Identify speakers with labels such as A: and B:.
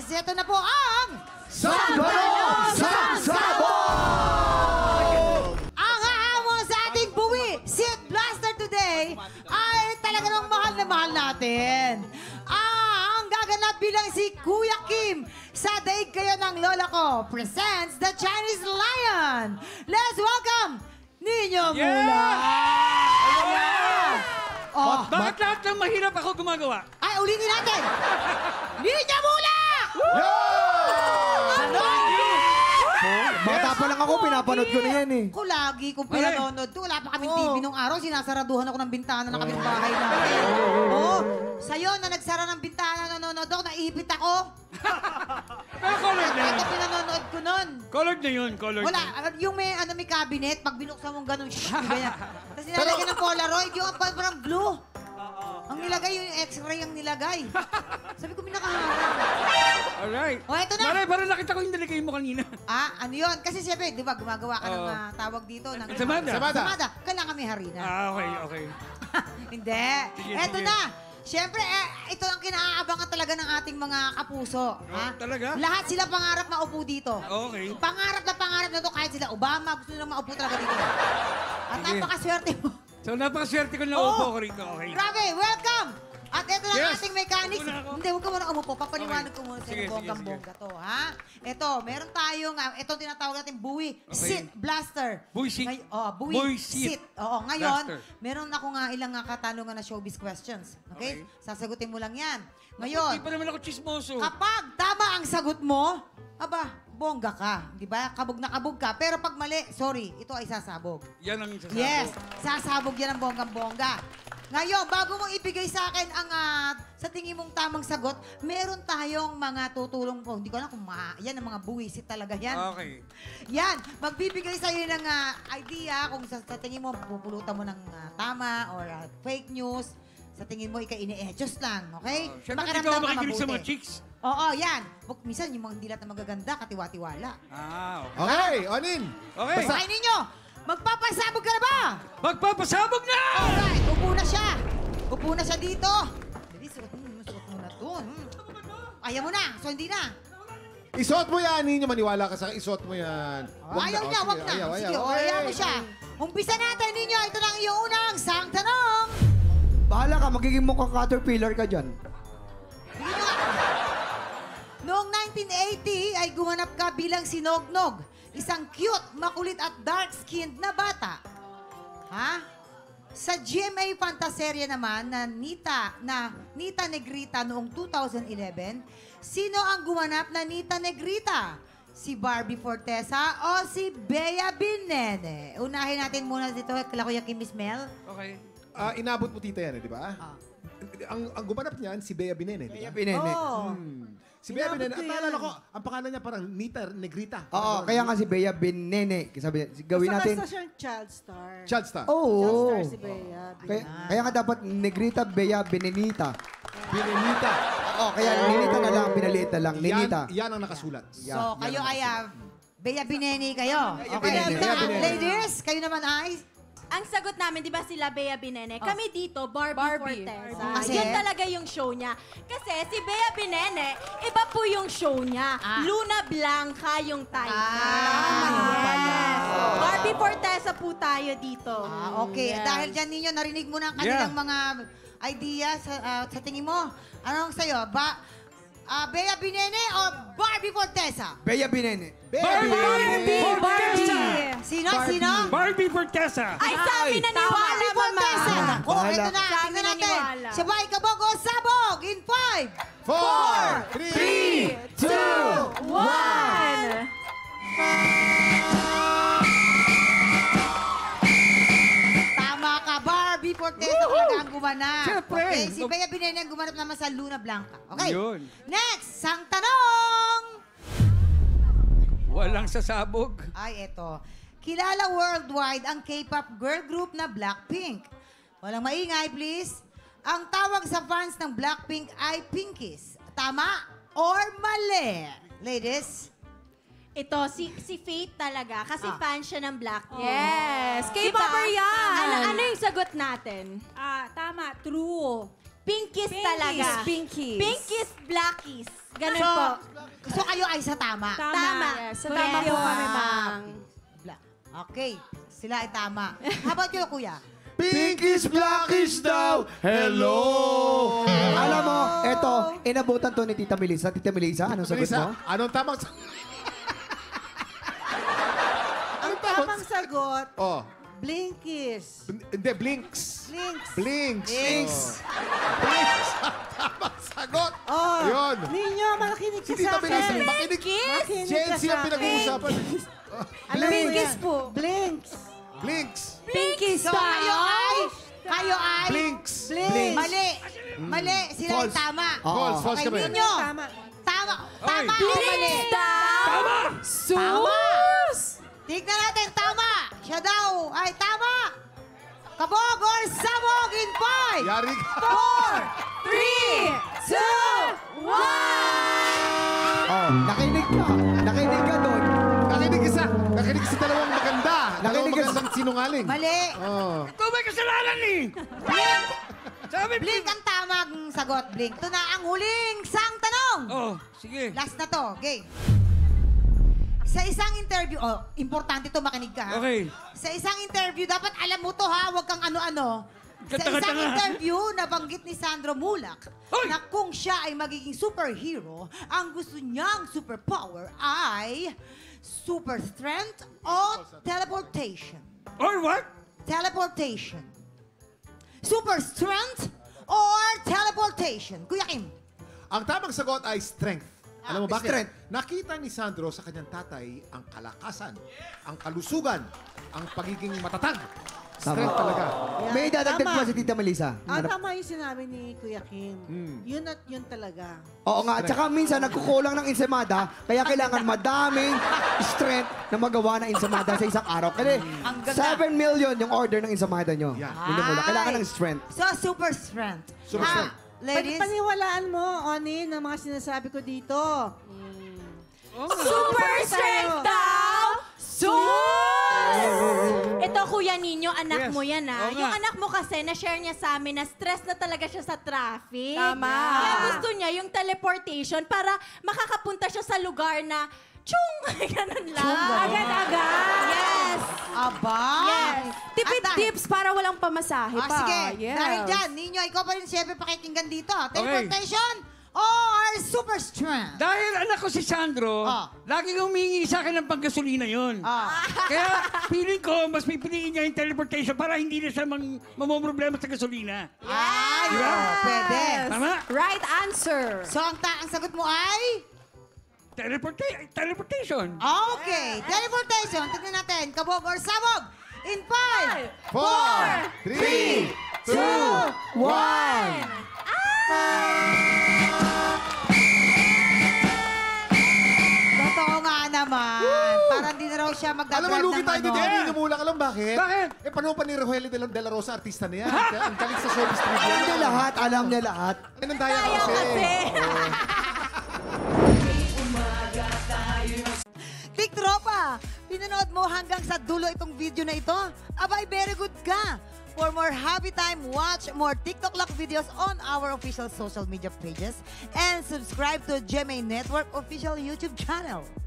A: Yes, ito na po ang...
B: Sambayon sa Sabog!
A: Ang hahamon sa ating buwi, Sid Blaster today, ay talaga ng mahal na mahal natin. Ang gaganap bilang si Kuya Kim sa Daig Kayo ng Lola Ko presents the Chinese Lion. Let's welcome Nino Mula! Oh,
C: Bakit lahat ng mahirap ako gumagawa?
A: ay, ulitin natin! Nino Mula!
B: Bata pa lang ako, pinapanood ko na yan eh.
A: Ako lagi kung pinanonood to. Wala pa kaming TV nung araw. Sinasaraduhan ako ng bintana na kaming bahay namin. Oo. Sa'yo na nagsara ng bintana, nanonood ako, naipit ako.
C: Pero colored na yun.
A: Ito pinanonood ko nun.
C: Colored na yun, colored
A: Wala.
C: na.
A: Yung may, may cabinet, pag binuksan mong ganun, ganyan. Tapos nilalagyan ng Polaroid, yung parang glue. Ang nilagay, yung x-ray ang nilagay. Sabi ko, minakaharap.
C: Alright.
A: O, eto na.
C: Maray, parang nakita ko yung niligay mo kanina.
A: Ano yun? Kasi siyempre, di ba, gumagawa ka ng tawag dito. Ng,
C: Samada.
A: Samada. Kailangan may harina.
C: Okay.
A: Hindi. Eto
C: sige.
A: na. Siyempre, ito ang kinaabangan talaga ng ating mga kapuso. Ha?
C: Talaga?
A: Lahat sila pangarap maupo dito.
C: Okay.
A: Pangarap na to kahit sila Obama, gusto nilang maupo talaga dito. At
C: Sige.
A: napakaswerte mo.
C: So, napakaswerte ko na upo ko rito. Okay.
A: Grabe, welcome! At ito na ang
C: Yes.
A: ating mechanics.
C: Upo na ako.
A: Hindi, huwag ka muna umupo. Papaliwanag
C: Okay.
A: ko muna sa
C: Sige,
A: bonggang-bongga to, ha? Ito, meron tayong, ito tinatawag natin buwi,
C: Okay.
A: sit blaster.
C: Buwi sit.
A: Buwi
C: Buwi
A: sit.
C: sit.
A: Oo, ngayon,
C: Blaster.
A: meron ako nga ilang katanungan na showbiz questions. Okay?
C: Okay.
A: Sasagutin mo lang yan.
C: Hindi
A: Ngayon,
C: pa naman ako chismoso.
A: kapag tama ang sagot mo, aba, bongga ka. Di ba? Kabog na kabog ka. Pero pag mali, sorry, ito ay sasabog.
C: Yan ang sasabi.
A: Yes, sasabog yan ang bonggang-bongga. Ngayon, bago mong ibigay sa akin ang sa tingin mong tamang sagot, meron tayong mga tutulong po. Hindi ko alam kung yan ang mga buwisit talaga yan.
C: Okay.
A: Yan, magbibigay sa'yo ng idea kung sa tingin mo pupulutan mo ng tama or fake news. Sa tingin mo, ini-adjust lang, okay?
C: Siyempre, hindi ko makikinig sa mga chicks.
A: Oo, yan. Minsan, yung mga dilat na magaganda, katiwa-tiwala.
C: Okay.
B: Okay, Onin.
C: Okay.
A: Basahin ninyo! Magpapasabog ka na ba?
C: Magpapasabog na!
A: Alright, upo na siya. Upo na siya dito. Dali, suot mo na to. Ayaw mo na, so hindi na.
B: Isuot mo yan, Ninyo. Maniwala ka sa akin. Isuot mo yan.
A: Ayaw niya, wag na. Sige, ayaw mo siya. Umpisa natin ninyo. Ito na ang iyong unang sang tanong.
D: Bahala ka, magiging mukhang caterpillar ka dyan.
A: Bigyan nyo nga. Noong 1980 ay gumanap ka bilang si Nognog. Isang cute, makulit at dark-skinned na bata. Ha? Sa GMA Fantaserya naman na Nita Negrita noong 2011, sino ang gumanap na Nita Negrita? Si Barbie Fortesa o si Bea Binene? Unahin natin muna dito kila Kuya Kim Miss Mel.
C: Okay.
B: Inabot mo tita yan, di ba? Ang gumanap niyan, si Bea Binene, di ba?
D: Binene.
A: Oh.
B: Si Bea Binene, at naalala ko, ang pangalan niya parang Nita Negrita.
D: Oo, kaya nga si Bea Binene. Sabi, gawin natin.
E: Basta siyang child star.
B: Child star.
D: Oo.
E: Child star si Bea.
D: Kaya nga dapat Negrita, Bea, Benenita.
B: Binenita.
D: Oo, kaya Ninita na lang, pinaliit na lang. Ninita.
B: Yan ang nakasulat.
A: So, kayo ay Bea Binene kayo. Okay.
D: Binene. Bea Binene.
A: Ladies, kayo naman ay?
F: Ang sagot namin, di ba sila Bea Binene? Kami dito, Barbie Fortesa.
A: Kasi?
F: Yun talaga yung show niya. Kasi si Bea Binene, iba po yung show niya. Luna Blanca yung title.
A: yun pala.
F: Barbie Fortesa po tayo dito.
A: Okay.
F: Yes.
A: Dahil dyan ninyo, narinig mo na ang kanilang mga ideas. Sa tingin mo, anong sa'yo? Bea Binene o Barbie Fortesa?
D: Bea Binene.
C: Barbie!
A: Sino?
C: Barbie Fortesa!
F: Ay, sa amin naniwala,
A: Barbie
F: mama.
A: Fortesa. Nako,
D: Bahala.
A: ito na.
F: Sa amin
A: Tingnan natin.
F: naniwala.
A: Sabay kabog o sabog in 5,
B: 4, 3,
F: 1.
A: Tama ka, Barbie Fortesa talaga ang gumanap.
C: Siyempre.
A: Okay, si Bea Binene ang gumanap naman sa Luna Blanca. Okay.
C: Yun.
A: Next, sang tanong.
C: Walang sasabog.
A: Ay, eto. Kilala worldwide ang K-pop girl group na Blackpink. Walang maingay, please. Ang tawag sa fans ng Blackpink ay Pinkies. Tama or mali? Ladies?
F: Ito, si Faith talaga. Kasi fan siya ng Blackpink.
G: Yes,
F: Diba?
G: K-popper yan.
F: Ano yung sagot natin?
G: Tama, true.
F: Pinkies talaga.
E: Pinkies.
F: Pinkies, blackies. Ganun
A: So,
F: po.
A: so kayo ay sa tama.
F: Tama.
E: Yes, sa
F: Correct.
E: tama po kami,
A: Ah.
E: Mang.
A: Okay, sila ay tama. How about you, kuya?
B: Pinkies, blackies daw. Hello.
D: Alam mo, eto, inabutan to ni Tita Melissa. Tita Melissa, anong sagot
B: Melissa,
D: mo?
B: anong tamang
E: Ang tamang sagot,
B: Oh,
E: Blinkies.
B: hindi, Blinks.
E: Blinks.
B: Blinks.
A: Blinks.
B: Oh. Blinks ang tamang sagot.
E: Oh,
B: Yun.
E: Ninyo, makinig
B: Si
E: ka
B: Tita
E: sa
B: Melissa,
E: akin.
B: makinig.
E: Makinig
B: Gen
E: ka
B: Z
E: sa
B: ang
E: akin.
B: pinag-uusapan.
E: Alam mo
F: Blinkies
E: yan.
F: po.
E: Blinks.
B: Blinks.
F: Pinkies
A: So kayo ay...
B: Blinks.
E: Blinks.
A: Mali. Mali, sila ay
B: False.
A: tama.
D: Oo.
B: False, false
A: Okay,
B: kami.
A: ninyo.
E: Tama.
A: Tama.
C: Oy.
A: Tama o mali?
C: Tama!
A: Tama. Tignan natin, tama. Siya daw ay tama. Kabog or sabog in 5,
B: Yari ka.
A: 4, 3, 2, 1.
D: Oh, nakinig ka. Nakinig ka doon.
B: Nakinig sa dalawang maganda. Dalawang
D: Nakinig ka sa-
B: magandang sinungaling.
A: Mali.
B: Oh.
C: Ikaw may kasalanan eh! Sabi,
A: Blink ang tamang sagot, Blink. Ito na ang huling sang tanong.
C: Oh, sige.
A: Last na to. Okay. Sa isang interview, importante to, makinig ka. ha?
C: Okay.
A: Sa isang interview, dapat alam mo to ha, huwag kang ano-ano. Sa
C: Kanta-kanta
A: isang
C: nga.
A: interview, nabanggit ni Sandro Mulak
C: Hoy!
A: na kung siya ay magiging superhero, ang gusto niyang superpower ay super strength o teleportation.
C: Or what?
A: Teleportation. Super strength or teleportation? Kuya Kim.
B: Ang tamang sagot ay strength. Alam mo bakit?
D: Strength.
B: Nakita ni Sandro sa kanyang tatay ang kalakasan, ang kalusugan, ang pagiging matatag. Strength talaga.
E: Yan.
D: May dadagdag
E: Tama.
D: pa si Tita Melissa.
E: Tama yung sinabi ni Kuya Kim. Yun at yun talaga.
D: Oo nga, at saka minsan nagkukulang ng ensamada, kaya kailangan madaming strength na magawa ng ensamada sa isang araw. Kasi
A: Ang ganda.
D: 7 million yung order ng ensamada nyo.
B: Yeah.
D: Hindi mo lang. Kailangan ng strength.
A: So, super strength.
B: Super
A: Ha?
B: strength.
A: Ladies,
E: Paniwalaan mo, Oni, ng mga sinasabi ko dito.
F: Super strength daw! Ito, Kuya Nino, anak
C: Yes.
F: mo yan,
C: Oo nga.
F: Yung anak mo kasi, na-share niya sa amin na stress na talaga siya sa traffic.
E: Tama.
F: Kaya gusto niya yung teleportation para makakapunta siya sa lugar na, tsyung! Ganun lang.
E: Agad-agad.
F: Yes.
A: aba.
F: Yes.
A: Tipid tips
E: para walang pamasahe
A: Sige, dahil dyan, Ninyo, ikaw pa rin siyempre pakikinggan dito.
C: Okay.
A: Teleportation or super strength?
C: Dahil anak ko si Sandro,
A: Ah.
C: laging humingi sa akin ng panggasolina yun.
A: Ah.
C: Kaya feeling ko, mas pipiliin niya yung teleportation para hindi na siya mamumroblema sa gasolina.
A: Ay,
C: Diba?
A: pwede.
C: Tama?
E: Right answer.
A: So, ang sagot mo ay?
C: Teleportation.
A: Okay, teleportation. Tignan natin, kabog or sabog? In 5,
B: 4, 3, 2, 1.
A: Totoo nga naman. Parang di na raw siya
B: Alam mo,
A: magdadrive
B: lugi
A: ng
B: tayo dito.
A: ano.
B: Hindi nyo mula. Alam bakit?
C: Bakit?
B: Paano pa ni Rogelio de la Rosa, artista na yan? Kaya ang galing sa showbiz trivia.
D: Alam niya lahat, alam niya lahat.
B: Ay, nandaya
F: Tayo kasi.
A: Big Tropa, pinanood mo hanggang sa dulo itong video na ito? Abay, very good ka. For more happy time, watch more TikTok Lock videos on our official social media pages and subscribe to GMA Network official YouTube channel.